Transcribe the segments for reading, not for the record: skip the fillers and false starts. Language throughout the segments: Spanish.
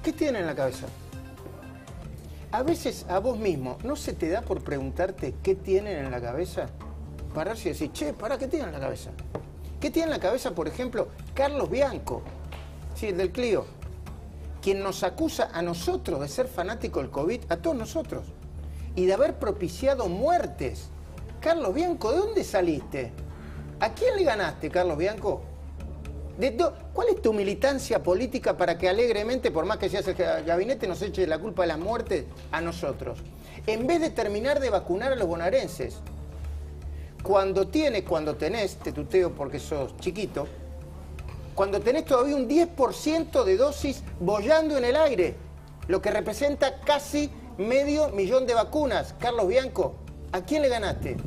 ¿Qué tiene en la cabeza? A veces a vos mismo, ¿no se te da por preguntarte qué tienen en la cabeza? Pararse y decir, che, pará, ¿qué tiene en la cabeza? ¿Qué tiene en la cabeza, por ejemplo, Carlos Bianco, sí, el del Clio, quien nos acusa a nosotros de ser fanáticos del COVID, a todos nosotros, y de haber propiciado muertes? Carlos Bianco, ¿de dónde saliste? ¿A quién le ganaste, Carlos Bianco? ¿Cuál es tu militancia política para que alegremente, por más que seas el gabinete, nos eche la culpa de las muertes a nosotros? En vez de terminar de vacunar a los bonaerenses. Cuando tenés, te tuteo porque sos chiquito, cuando tenés todavía un 10% de dosis boyando en el aire, lo que representa casi 500.000 de vacunas. Carlos Bianco, ¿a quién le ganaste?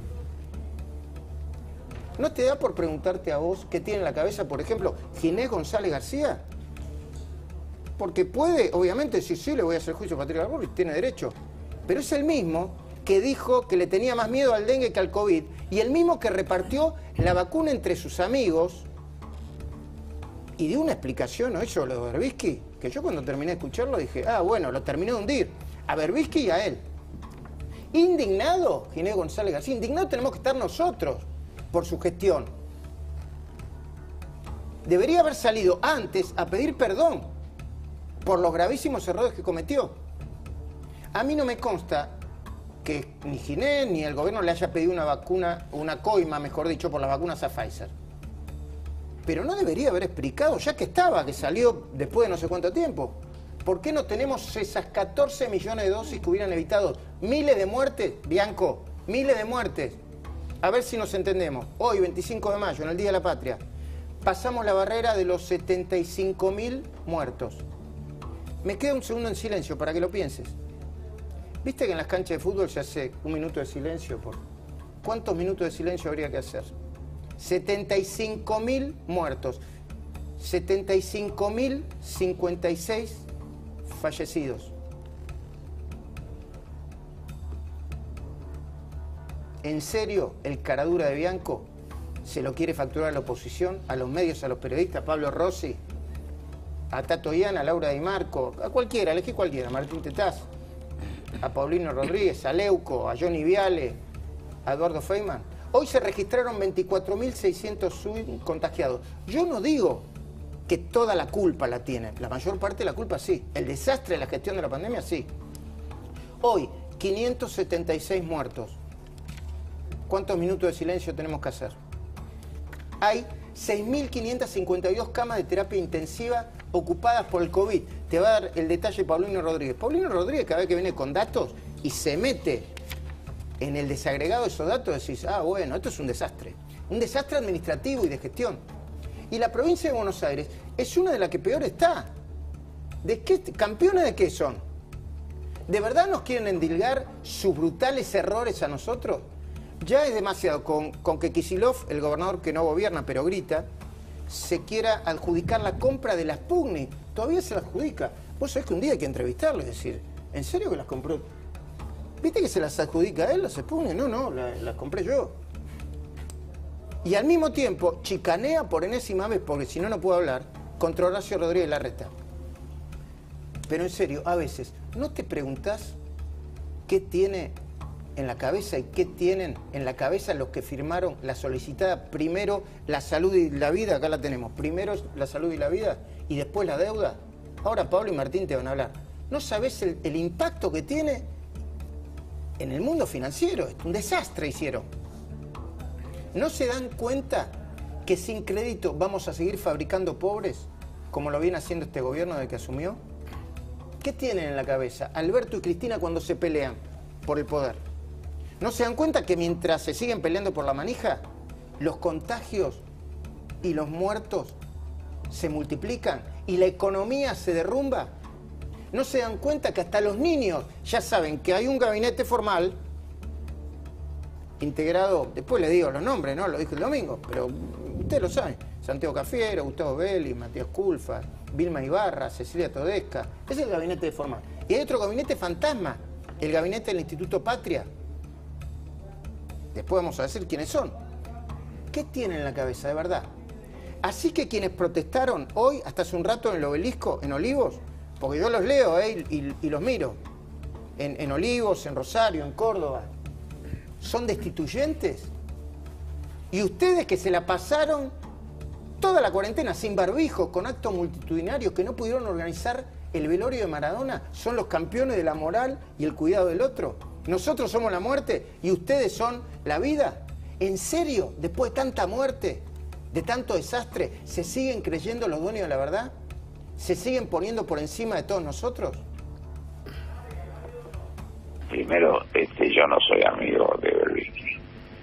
¿No te da por preguntarte a vos qué tiene en la cabeza, por ejemplo, Ginés González García? Porque puede, obviamente, decir, sí, le voy a hacer juicio a Patricia Bullrich, tiene derecho. Pero es el mismo que dijo que le tenía más miedo al dengue que al COVID, y el mismo que repartió la vacuna entre sus amigos, y dio una explicación, ¿no? Eso, lo de Berbisky, que yo cuando terminé de escucharlo dije, ah, bueno, lo terminé de hundir, a Berbisky y a él. Indignado, Ginés González García, indignado tenemos que estar nosotros por su gestión. Debería haber salido antes a pedir perdón por los gravísimos errores que cometió. A mí no me consta que ni Ginés ni el gobierno le haya pedido una vacuna, una coima, mejor dicho, por las vacunas a Pfizer. Pero no debería haber explicado, ya que estaba, que salió después de no sé cuánto tiempo. ¿Por qué no tenemos esas 14 millones de dosis que hubieran evitado miles de muertes, Bianco? Miles de muertes. A ver si nos entendemos. Hoy, 25 de mayo, en el Día de la Patria, pasamos la barrera de los 75.000 muertos. Me queda un segundo en silencio para que lo pienses. ¿Viste que en las canchas de fútbol se hace un minuto de silencio? ¿Cuántos minutos de silencio habría que hacer? 75.000 muertos. 75.056 fallecidos. ¿En serio el caradura de Bianco se lo quiere facturar a la oposición, a los medios, a los periodistas, a Pablo Rossi, a Tato Iana, a Laura Di Marco, a cualquiera, elegí cualquiera, a Martín Tetaz, a Paulino Rodríguez, a Leuco, a Johnny Viale, a Eduardo Feynman? Hoy se registraron 24.600 contagiados. Yo no digo que toda la culpa la tienen, la mayor parte de la culpa sí, el desastre de la gestión de la pandemia sí. Hoy, 576 muertos. ¿Cuántos minutos de silencio tenemos que hacer? Hay 6.552 camas de terapia intensiva ocupadas por el COVID. Te va a dar el detalle Paulino Rodríguez. Paulino Rodríguez, cada vez que viene con datos y se mete en el desagregado de esos datos, decís, ah, bueno, esto es un desastre administrativo y de gestión. Y la provincia de Buenos Aires es una de las que peor está. ¿De qué? ¿Campeones de qué son? ¿De verdad nos quieren endilgar sus brutales errores a nosotros? Ya es demasiado con que Kicillof, el gobernador que no gobierna pero grita, se quiera adjudicar la compra de las Sputnik. Todavía se la adjudica. Vos sabés que un día hay que entrevistarlo y decir, ¿en serio que las compró? ¿Viste que se las adjudica a él, las Sputnik? No, las compré yo. Y al mismo tiempo chicanea por enésima vez, porque si no, no puedo hablar, contra Horacio Rodríguez Larreta. Pero en serio, a veces, ¿no te preguntás qué tiene en la cabeza y qué tienen en la cabeza los que firmaron la solicitada primero la salud y la vida? Acá la tenemos. Primero la salud y la vida y después la deuda. Ahora Pablo y Martín te van a hablar. ¿No sabés el impacto que tiene en el mundo financiero? Es un desastre hicieron. ¿No se dan cuenta que sin crédito vamos a seguir fabricando pobres, como lo viene haciendo este gobierno desde que asumió? ¿Qué tienen en la cabeza Alberto y Cristina cuando se pelean por el poder? ¿No se dan cuenta que mientras se siguen peleando por la manija, los contagios y los muertos se multiplican y la economía se derrumba? ¿No se dan cuenta que hasta los niños ya saben que hay un gabinete formal integrado, después les digo los nombres, ¿no? Lo dije el domingo, pero ustedes lo saben: Santiago Cafiero, Gustavo Belli, Matías Culfas, Vilma Ibarra, Cecilia Todesca. Ese es el gabinete formal. Y hay otro gabinete fantasma, el gabinete del Instituto Patria. Después vamos a decir quiénes son. ¿Qué tienen en la cabeza, de verdad? Así que quienes protestaron hoy, hasta hace un rato en el Obelisco, en Olivos, porque yo los leo y los miro, en Olivos, en Rosario, en Córdoba, son destituyentes. Y ustedes que se la pasaron toda la cuarentena sin barbijo, con actos multitudinarios, que no pudieron organizar el velorio de Maradona, son los campeones de la moral y el cuidado del otro. Nosotros somos la muerte y ustedes son la vida. ¿En serio? Después de tanta muerte, de tanto desastre, ¿se siguen creyendo los dueños de la verdad? ¿Se siguen poniendo por encima de todos nosotros? Primero, yo no soy amigo de Berbisky.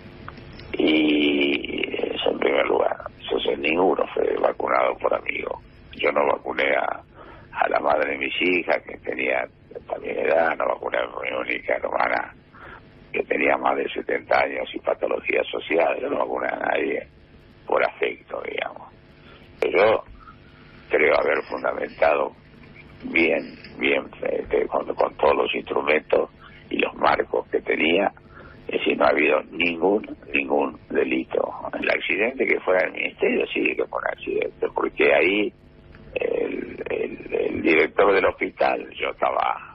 Y eso en primer lugar. Entonces, ninguno fue vacunado por amigo. Yo no vacuné a la madre de mis hijas, que tenía también edad, no vacuné a mi única hermana, que tenía más de 70 años y patologías sociales. Yo no vacuné a nadie por afecto, digamos. Pero yo creo haber fundamentado bien con todos los instrumentos y los marcos que tenía. Es decir, no ha habido ningún delito. El accidente que fue al ministerio sí que fue un accidente, porque ahí el director del hospital, yo estaba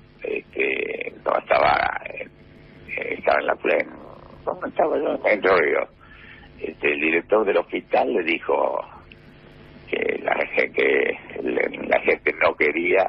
en la plena, ¿cómo estaba yo? En Río. El director del hospital le dijo que la gente no quería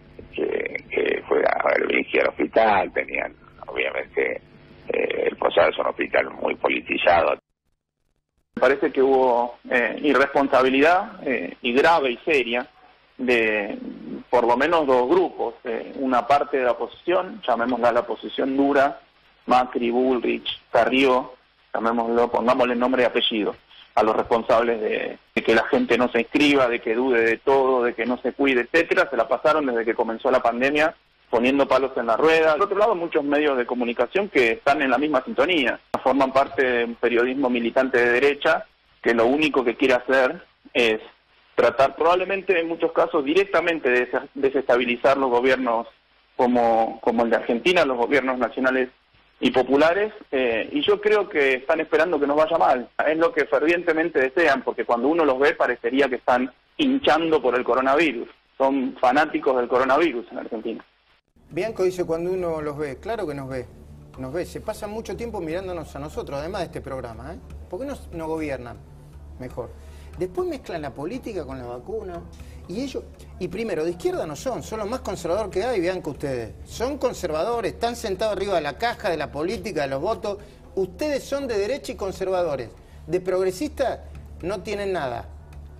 que fuera a Berbisky al hospital. Tenían, obviamente, el Posada es un hospital muy politizado. Me parece que hubo irresponsabilidad y grave y seria de por lo menos dos grupos. Una parte de la oposición, llamémosla la oposición dura, Macri, Bullrich, Carrió, llamémoslo, pongámosle nombre y apellido a los responsables de que la gente no se inscriba, de que dude de todo, de que no se cuide, etcétera. Se la pasaron desde que comenzó la pandemia poniendo palos en la rueda. Por otro lado, muchos medios de comunicación que están en la misma sintonía, forman parte de un periodismo militante de derecha que lo único que quiere hacer es tratar, probablemente en muchos casos directamente, de desestabilizar los gobiernos como el de Argentina, los gobiernos nacionales y populares, y yo creo que están esperando que nos vaya mal. Es lo que fervientemente desean, porque cuando uno los ve parecería que están hinchando por el coronavirus. Son fanáticos del coronavirus en Argentina. Bianco dice, cuando uno los ve, claro que nos ve, se pasan mucho tiempo mirándonos a nosotros, además de este programa, ¿eh? ¿Por qué no gobiernan mejor? Después mezclan la política con la vacuna, y primero, de izquierda no son los más conservadores que hay, Bianco, ustedes. Son conservadores, están sentados arriba de la caja de la política, de los votos. Ustedes son de derecha y conservadores. De progresistas no tienen nada.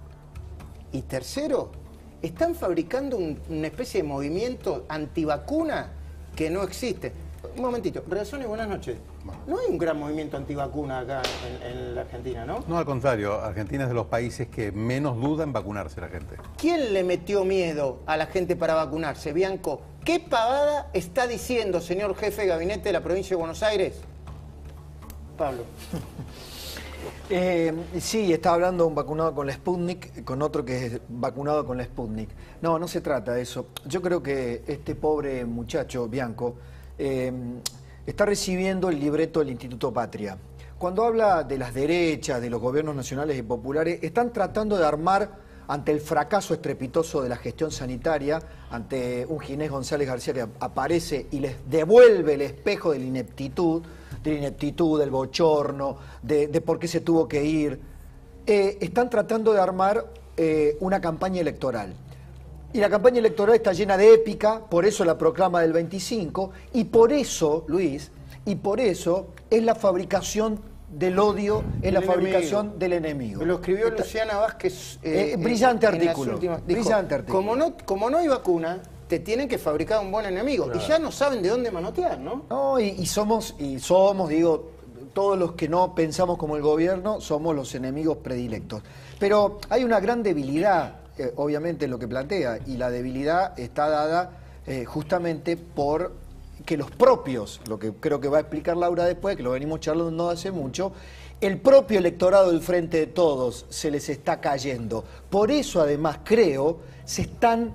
Y tercero, están fabricando una especie de movimiento antivacuna que no existe. Un momentito, Redazzoni, buenas noches. No hay un gran movimiento antivacuna acá en la Argentina, ¿no? No, al contrario, Argentina es de los países que menos duda en vacunarse la gente. ¿Quién le metió miedo a la gente para vacunarse, Bianco? ¿Qué pavada está diciendo, señor jefe de gabinete de la provincia de Buenos Aires? Pablo. Sí, está hablando un vacunado con la Sputnik, con otro que es vacunado con la Sputnik. No se trata de eso. Yo creo que este pobre muchacho, Bianco, está recibiendo el libreto del Instituto Patria. Cuando habla de las derechas, de los gobiernos nacionales y populares, están tratando de armar, ante el fracaso estrepitoso de la gestión sanitaria, ante un Ginés González García que aparece y les devuelve el espejo de la ineptitud, del bochorno, de por qué se tuvo que ir. Están tratando de armar una campaña electoral. Y la campaña electoral está llena de épica, por eso la proclama del 25, y por eso, Luis, es la fabricación del odio, es la fabricación del enemigo. Lo escribió Luciana Vázquez. Brillante artículo. Como no hay vacuna, te tienen que fabricar un buen enemigo. Claro. Y ya no saben de dónde manotear, ¿no? No, y somos, digo, todos los que no pensamos como el gobierno, somos los enemigos predilectos. Pero hay una gran debilidad, obviamente, en lo que plantea, y la debilidad está dada justamente por que los propios, lo que creo que va a explicar Laura después, que lo venimos charlando no hace mucho, el propio electorado del Frente de Todos se les está cayendo. Por eso, además, creo, se están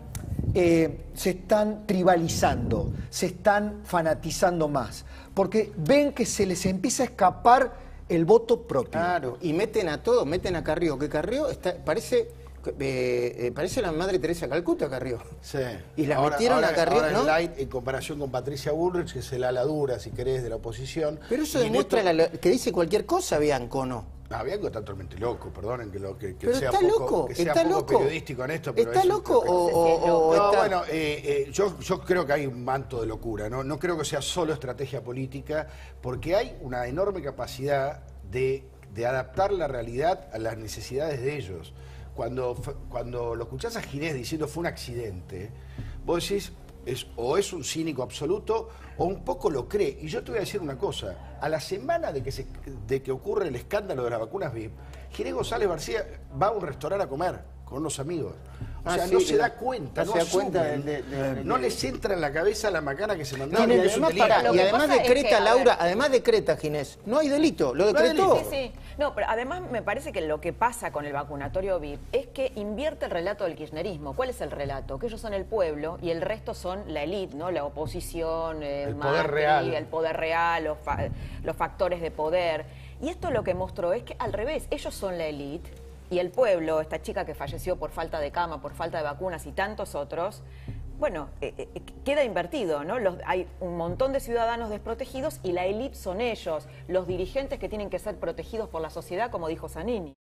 tribalizando, se están fanatizando más, porque ven que se les empieza a escapar el voto propio. Claro, y meten a todos, meten a Carrió, que Carrió parece Parece la madre Teresa Calcuta, Carrió. Sí. Y la metieron a Carrió, ahora ¿no? es light en comparación con Patricia Bullrich, que es el ala dura, si querés, de la oposición. Pero eso Y en demuestra esto- que dice cualquier cosa, Bianco, ¿no? Bianco está totalmente loco, perdonen que Pero sea está poco, loco, que sea está poco loco. periodístico en esto. Pero ¿Está es- loco o No, está...? bueno, yo creo que hay un manto de locura, ¿no? No creo que sea solo estrategia política, porque hay una enorme capacidad de adaptar la realidad a las necesidades de ellos. Cuando lo escuchás a Ginés diciendo fue un accidente, vos decís, o es un cínico absoluto o un poco lo cree. Y yo te voy a decir una cosa, a la semana de que ocurre el escándalo de las vacunas VIP, Ginés González García va a un restaurante a comer con unos amigos. O sea, sí, no se da cuenta, no se da cuenta asumen, no les entra en la cabeza la macana que se mandaron. No, y que es un además, delito. pará, Lo y que además pasa es decreta, que, a Laura, ver. además decreta, Ginés, no hay delito, lo No hay decretó. delito. Sí, no, pero además me parece que lo que pasa con el vacunatorio VIP es que invierte el relato del kirchnerismo. ¿Cuál es el relato? Que ellos son el pueblo y el resto son la élite, ¿no? La oposición, El Macri, poder real. el poder real, los factores de poder. Y esto lo que mostró es que al revés, ellos son la élite y el pueblo, esta chica que falleció por falta de cama, por falta de vacunas y tantos otros, bueno, queda invertido, ¿no? Hay un montón de ciudadanos desprotegidos y la élite son ellos, los dirigentes que tienen que ser protegidos por la sociedad, como dijo Zanini.